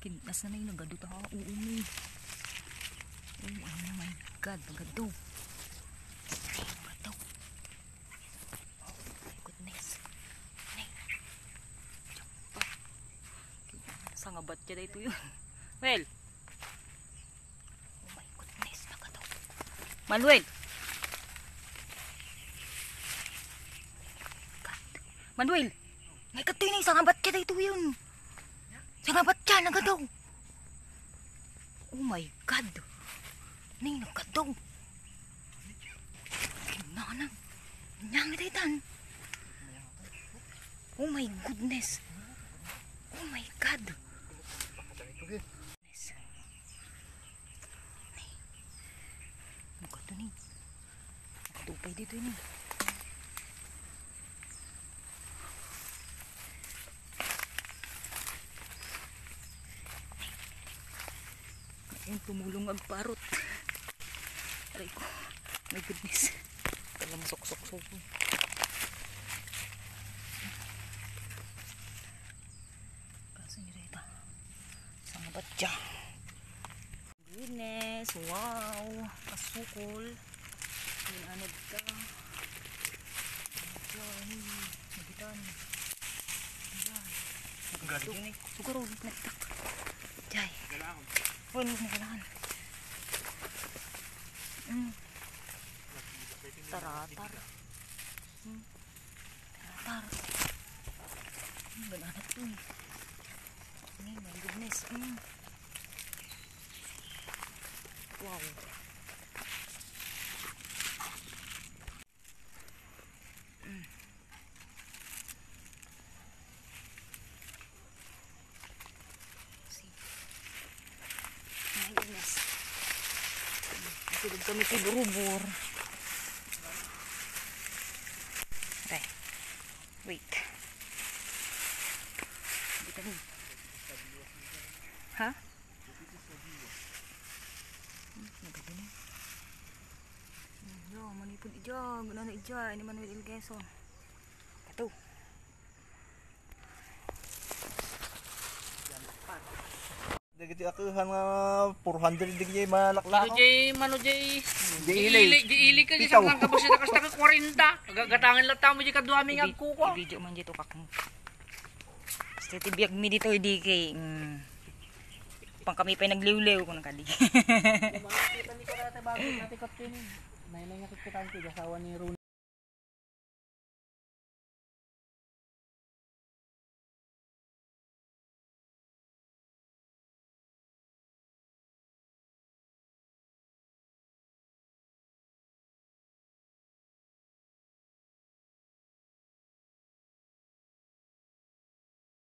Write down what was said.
Kinas na yung nagadot ha. Uumi. Oh my God. Nagadaw. Ay, nagadaw. Oh my goodness. Ay. Jumpa. Sangabat siya na ito yun. Well. Oh my goodness. Nagadaw. Manuel. Manuel. Ngay katoy na yung sangabat siya na ito yun. Sangabat siya. Nagadaw. Oh my God. Ning nagadaw. Kinanang. Nyangritan. Oh my goodness. Oh my God. Nagadaw ni. Nakatupay dito ni. Ngayon tumulong agparot. Aray ko. My goodness. Kaya masok-sok-sok. Kaso nyo rito. Sangabat siya. Goodness. Wow. Kasukol. Hinanod ka. Diyan. Nagitan. Diyan. Nagitan. Siguro. Nagtak. Diyan. Huwag mo nagalahan. Taratar. Taratar. Banana ito eh. My goodness. Wow. My goodness. Tulog kami tiburubur. Okay. Wait. Dito rin. Ha? Nagado na. Yo, manipon ija. Gano'n na ija. Ini Manuel Ilgeson. Kato. Dagiti ako nga 400 digay malakla ko. Mano jay ili ka sa kang kabusita kasta ka 40. Gatangan lang tamo jay kaduami nga kuko. Video man dito kakong. Basta tibiyag mi dito Dike. Pang kami pa nagliwlew ko nang kadi. Kita ni ko dati bago dati kapten. Nay nga kita ang tigasawa ni Ron.